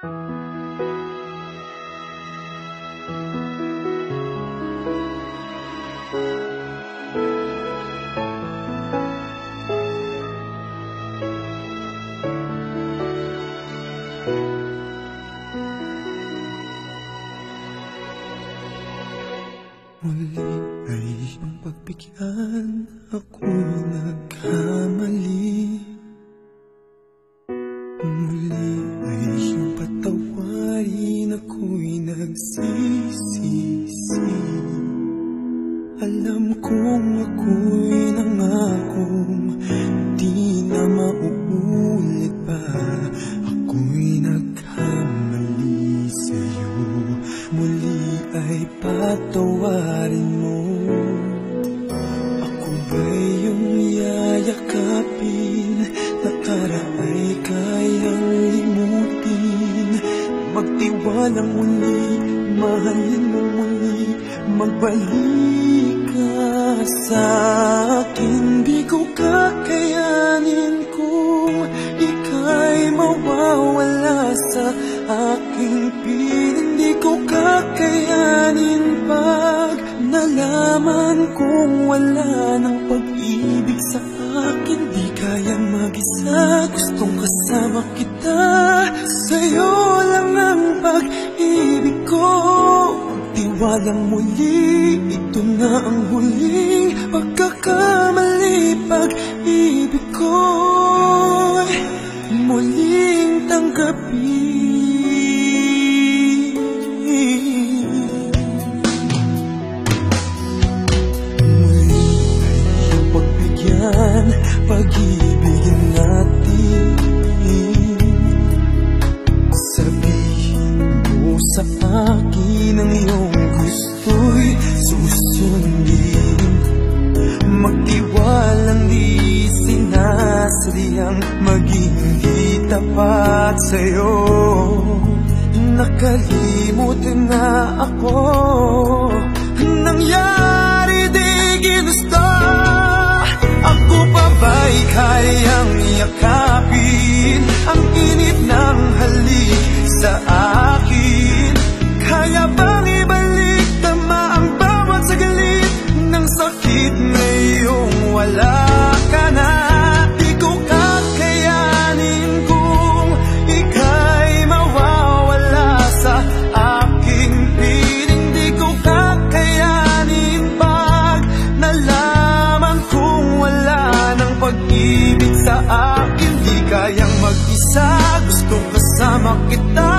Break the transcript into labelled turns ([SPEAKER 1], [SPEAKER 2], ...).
[SPEAKER 1] Muli ay iyong pagbigyan, ako'y nagkamali. Muli ay iyong patawarin, ako'y nagsisisi. Alam kong ako'y nangakong di na mauulit pa. Ako'y nagkamali sa'yo, muli ay patawarin mo. Ako ba'y iyong yayakapin, nakaraan ay kayang limutin. Magtiwalang muli, mahalin mo muli, magbalik ka sa'kin. Di ko kakayanin kung ika'y mawawala sa aking piling. Di ko kakayanin pag nalaman kong wala ng pag-ibig sa akin. Di kaya mag-isa, gustong kasama kita. Sa'yo lang ang pag-ibig ko. Pagtiwalang muli, ito na ang huling pagkakamali. Pag-ibig ko'y muling tanggapin. Pag-ibigin natin, sabihin mo sa akin ang iyong gusto'y susundin. Magtiwalang di sinasadyang maging di tapat sa'yo. Nakalimutan na ako, nangyari di ginusto. Ako pa ba'y kayang yakapin ang init ng halik sa akin? Kaya bang ibalik tama ang bawat saglit ng sakit ngayong wala ka na? Di ko kakayanin kung ika'y mawawala sa aking piling. Di ko kakayanin pag nalaman kong wala ng pag-ibig sa akin. Di kayang mag-isa, gustong kasama kita.